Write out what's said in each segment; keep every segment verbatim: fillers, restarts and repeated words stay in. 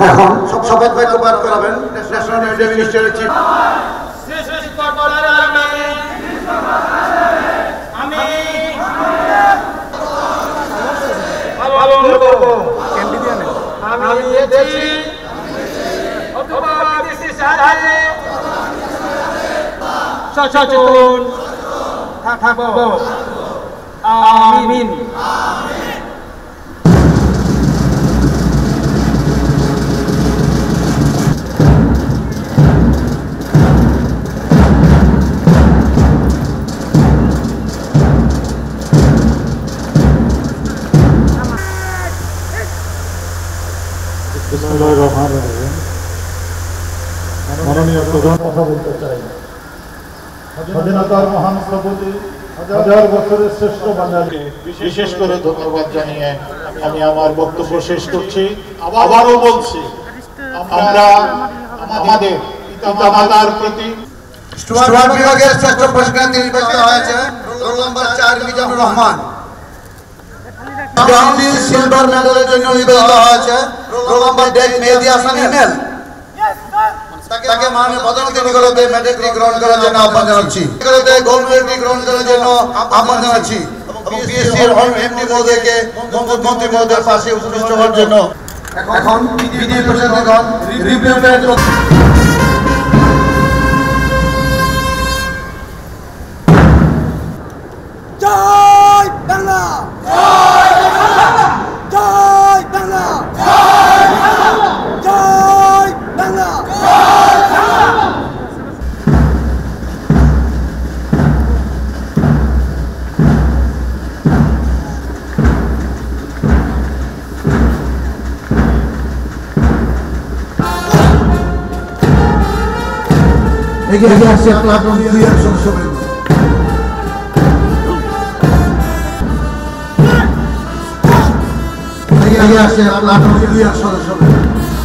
এখন শপথ বাক্য পাঠ করাবেন ন্যাশনাল মিডিয়া মিনিস্টারের চিফ। আমি পালন করব। আমি দেশি অথবা বিদেশি সাহায্যে সচেতন থাকব। আমিন। মাননীয় প্রধান কথা বলতে চাই। স্বাধীনতার মহান স্থপতি হাজার বছরের শ্রেষ্ঠ বাঙালি বিশেষ করে ধন্যবাদ জানিয়ে আমি আমার বক্তব্য শেষ করছি। আবারও বলছি, আমরা আমাদের পিতামাতার প্রতি স্টুয়ার্ট বিভাগের শ্রেষ্ঠ পুরস্কার নির্বাচিত হয়েছে রোল নাম্বার চার মিজানুর রহমান। গান্ধী সিলভার মেডেলের জন্য নির্বাচিত হয়েছে রোল নাম্বার দেড় মেহেদী হাসান হিমেল। তাকে মাননীয় প্রধানমন্ত্রী নিকটে মেডেলটি গ্রহণ করার জন্য আহ্বান জানাচ্ছি। নিকটে গোল্ড মেডেলটি গ্রহণ করার জন্য আহ্বান জানাচ্ছি এবং পিএসসির এমডি মহোদয়কে মন্ত্রী মহোদয়ের পাশে উপবিষ্ট হওয়ার জন্য। এখন বিধি প্রশাসকগণ রিভিউ পেজ জয় বাংলা, জয় বাংলা, জয় বাংলা, জয় বাংলা, জয় বাংলা, জয় বাংলা। এগিয়ে আসছে প্লাটুন দুইয়ের সদস্যবৃন্দ। এগিয়ে আসছে প্লাটুন দুইয়ের সদস্যবৃন্দ।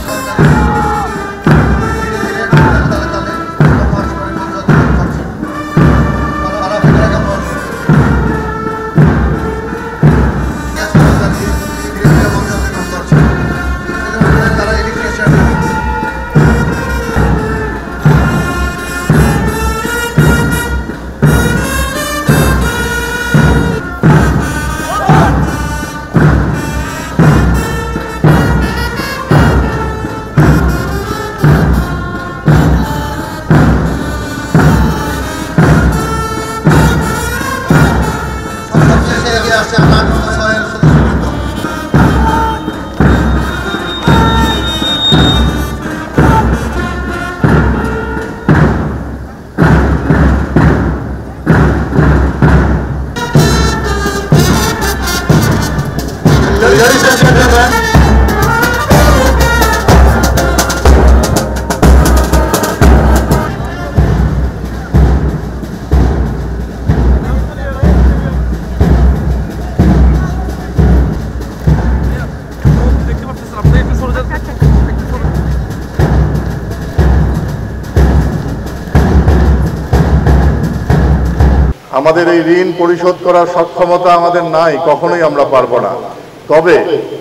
আমাদের এই ঋণ পরিশোধ করার সক্ষমতা আমাদের নাই, কখনোই আমরা পারবো না। তবে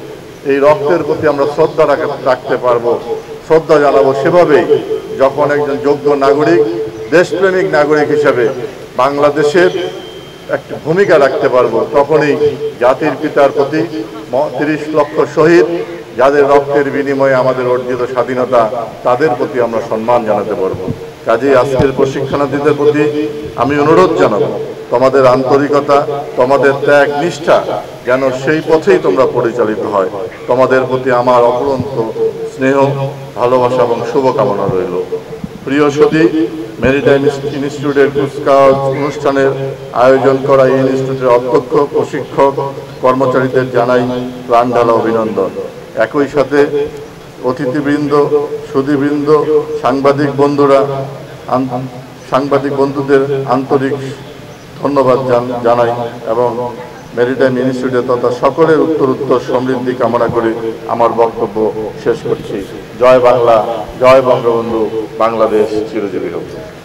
এই রক্তের প্রতি আমরা শ্রদ্ধা রাখতে পারবো, শ্রদ্ধা জানাবো সেভাবেই যখন একজন যোগ্য নাগরিক, দেশপ্রেমিক নাগরিক হিসেবে বাংলাদেশের একটা ভূমিকা রাখতে পারবো। তখনই জাতির পিতার প্রতি তিরিশ লক্ষ শহীদ, যাদের রক্তের বিনিময়ে আমাদের অর্জিত স্বাধীনতা, তাদের প্রতি আমরা সম্মান জানাতে পারবো। কাজেই আজকের প্রশিক্ষণার্থীদের প্রতি আমি অনুরোধ জানাবো, তোমাদের আন্তরিকতা, তোমাদের ত্যাগ নিষ্ঠা যেন সেই পথেই তোমরা পরিচালিত হয়। তোমাদের প্রতি আমার অফুরন্ত স্নেহ, ভালোবাসা এবং শুভকামনা রইল। প্রিয় সতী, মেরিটাইম ইনস্টিটিউটের কুচকাওয়াজ অনুষ্ঠানের আয়োজন করা এই ইনস্টিটিউটের অধ্যক্ষ, প্রশিক্ষক, কর্মচারীদের জানাই প্রাণ ঢালা অভিনন্দন। একই সাথে অতিথিবৃন্দ, সুধীবৃন্দ, সাংবাদিক বন্ধুরা, সাংবাদিক বন্ধুদের আন্তরিক ধন্যবাদ জানাই এবং মেরিটাইম ইনস্টিটিউট তথা সকলের উত্তর উত্তর সমৃদ্ধি কামনা করে আমার বক্তব্য শেষ করছি। জয় বাংলা, জয় বঙ্গবন্ধু, বাংলাদেশ চিরজীবী হোক।